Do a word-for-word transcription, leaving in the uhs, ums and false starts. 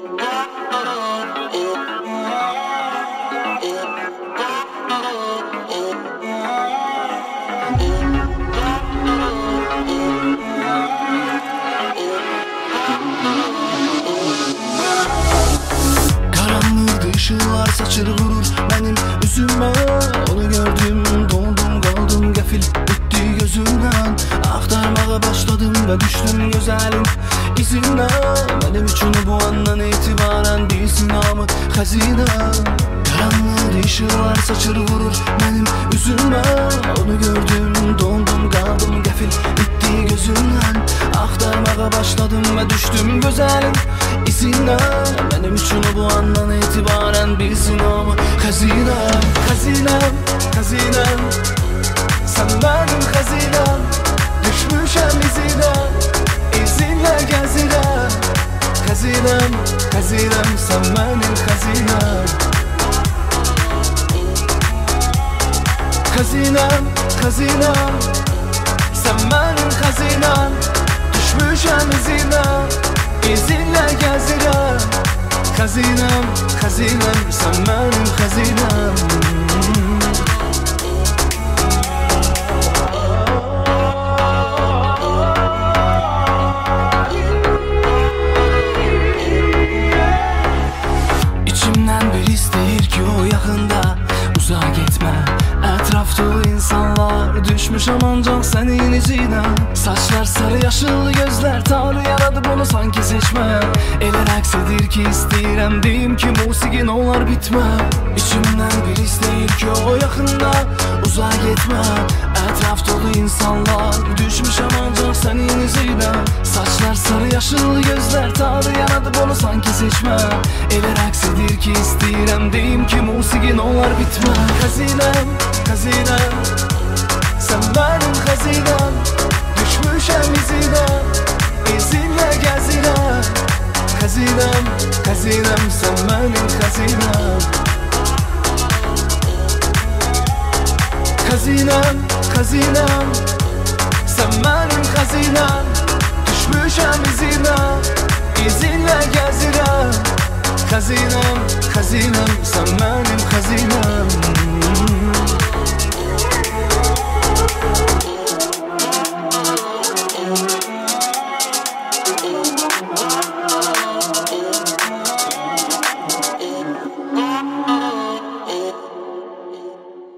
Karanlıkta ışıklar saçır vurur benim üzüme. Onu gördüm, dondum kaldım gafil bitti gözümden. Aktarmaya başladım ve düştüm güzelin izinden. Benim için bu andan itibaren bir sinamı hazine. Karanlıkta ışıklar saçır vurur benim üzüme. Onu gördüm, dondum kaldım gafil bitti gözümden. Aktarmaya başladım ve düştüm güzelin izinden. Benim için bu andan itibaren bir sinamı hazinem. Hazinem, hazinem, sen benim hazinem. Düşmüşem izine, izinle gezinem. Hazinem, hazinem, sen benim hazinem. Hazinem, hazinem, sen benim hazinem. Düşmüşem izine, izinle gezinem. Hazinem, hazinem, sen benim hazinem. İçimden bir isteyir ki o yakında uzağa gitme. Etrafta insanlar düşmüşəm ancak senin izine. Saçlar sarı yaşıl gözler, Tanrı yaradı bunu sanki seçme. Elə rəqs edir ki istəyirəm deyim ki musiqin olar bitmə. İçimdən bir istəyir ki o yakında uzağa gitme. Etraf dolu insanlar düşmüşəm ancak senin izine. Saçlar sarı yaşıl gözler, Tanrı yaradı bunu sanki seçme. Elə rəqs edir ki istəyirəm deyim ki musiqin olar bitmə. Hazinem, hazinem, sen benim hazinem. Düşmüşem izine, izinle gezinem. Hazinem, hazinem, sen benim hazinem. Hazinem, hazinem, sen benim hazinem. Düşmüşem izine, izinle gezinem. Hazinem, hazinem, sen benim hazinem.